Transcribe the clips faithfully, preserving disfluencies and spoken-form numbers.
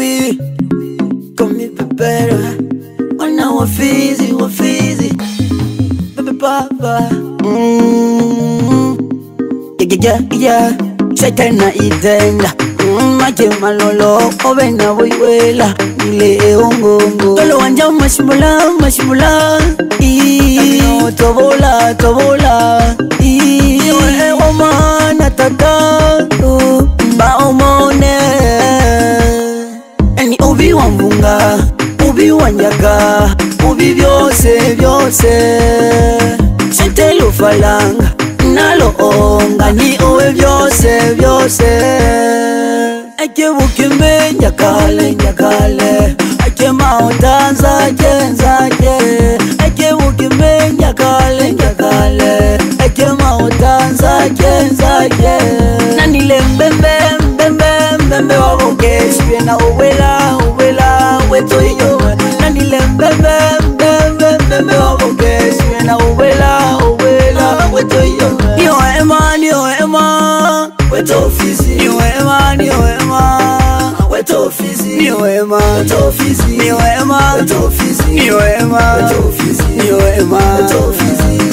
we call me Pepera. Wana wafizi, wafizi Pepe Papa. Mmm Yeah, yeah, yeah Shaitana itenda Mache malolo Ovena wiwela Nile ongongo Tolo wanja mashimula, mashimula Tamino tobola, tobola Iwe oma natata Ba omone Eni ubi wambunga Ubi wanyaga Ubi vyose, vyose Shantelo falanga Nalo onga ni uwe vyose, vyose Ake wukime nyakale, nyakale Ake maotanza, jenza, je Ake wukime nyakale, nyakale Ake maotanza, jenza, je Nanile mbembe, mbembe, mbembe Wawokeshi na uwela, uwela Weto iyo Nanile mbembe, mbembe, mbembe Wawokeshi na uwela, uwela Weto iyo Niyo ema, niyo ema Weto ofisi Niyo ema, niyo ema Weto ofisi Niyo ema Weto ofisi Niyo ema Weto ofisi Niyo ema Weto ofisi Niyo ema Weto ofisi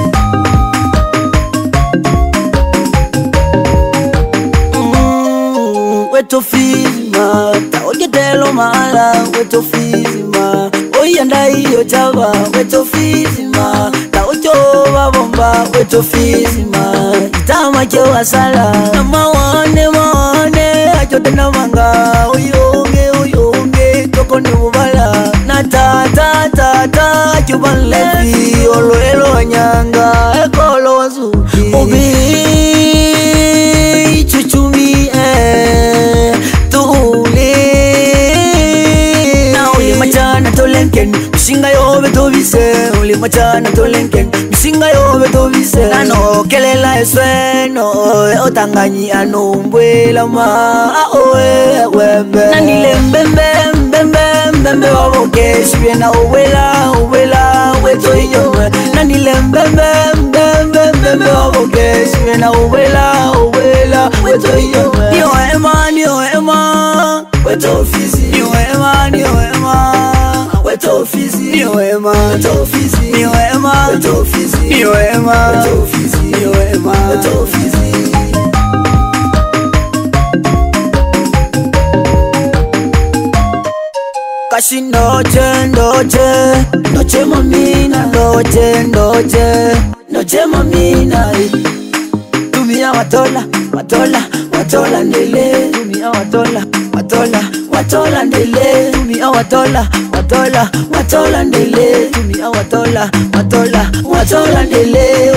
Weto ofisi ma Taoje telo mala Weto ofisi ma Oyanda iyo chava Weto ofisi ma Taojo wabomba Weto ofisi ma Itama chewa sala Nama wane wane Achote na manga Uyonge uyonge Toko ni mubala Na ta ta ta ta Chuban lefi Olo elo wanyanga Ekolo wazuki Obi Chuchumi eh Tuule Na uli machana tolenken Mshinga yobe tobise Uli machana tolenken Mshinga yobe tobise Nano kelela esweno Otanganyi anumbwela ma Aoe webe Nanile mbembe mbembe mbembe Wawokeshi na uwela uwela Weto iyo Nanile mbembe mbembe mbembe Wawokeshi na uwela uwela Weto iyo Niyo ema niyo ema Weto ofisi Niyo ema niyo ema Weto ofisi Niyo ema Weto ofisi Niyo ema Weto ofisi Niyo ema Weto ofisi Niyo ema Weto ofisi Kashi noche, noche, noche mamina, noche, noche, noche mamina. Tumia watola, watola, watola ndele. Tumia watola, watola, watola ndele. Tumia watola, watola, watola ndele. Tumia watola, watola, watola ndele.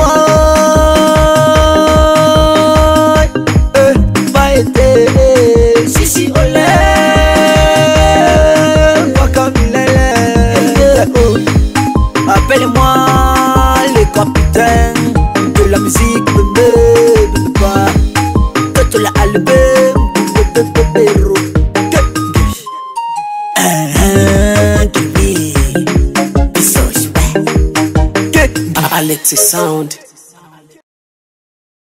Eh, baete, sisi ole. Appelle-moi le capitaine de la musique, bébé, bébé, pas. Toto la album, bébé, bébé, bébé, Alexis Sound.